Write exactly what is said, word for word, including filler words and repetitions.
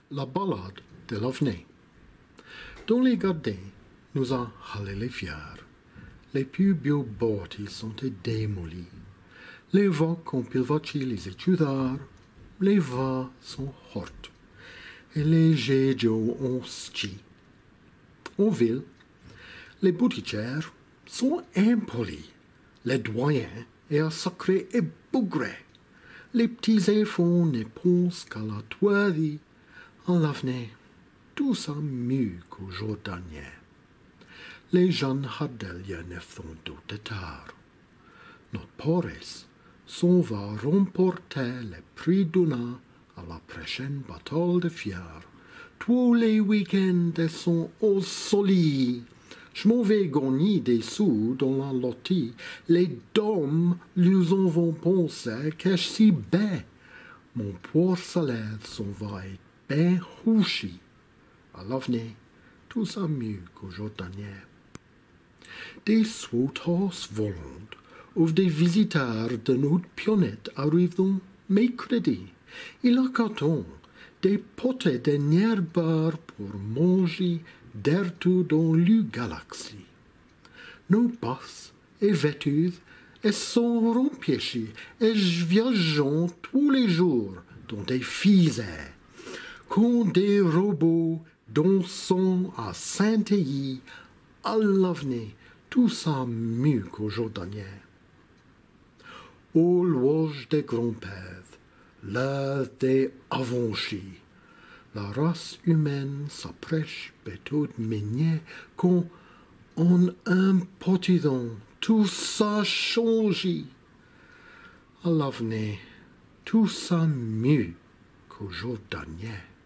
La ballade de l'avenir. Dans les gardins, nous avons halé les fiers. Les plus beaux bâtis sont démolis. Les voies qu'on pilvachi les étudiants, les voies sont hortes. Et les jets d'eau ont schi. En ville, les boutiquières sont impolis. Les doyens et sacrés et bougrés. Les petits enfants ne pensent qu'à la toirie. À l'avenir, tout ça mieux qu'aujourd'hui. Les jeunes hardelia ne font de tard. Notre Paris s'en va remporter le prix d'honneur à la prochaine bataille de fier. Tous les week-ends sont au soleil. Je m'en vais gagner des sous dans la loterie. Les dames nous en vont penser que je suis bête. Mon poor salaire s'en va être ben rouchi. À l'avenir, tout ça mieux qu'aujourd'hui. Des sautas volantes ou des visiteurs de notre planète arrivent mercredi. Il a carton des potées de nierbar pour manger d'ertout dans la galaxie. Nos passes et vêtus et sont rempiéchés et viageons tous les jours dans des fusées. Quand des robots dansant à Saint-Élie, à l'avenir, tout ça mieux qu'aujourd'hui. Au loge des grands-pères, l'heure des avanchis, la race humaine s'apprêche peut-être minier quand en un potidon tout ça change. À l'avenir, tout ça mieux qu'aujourd'hui.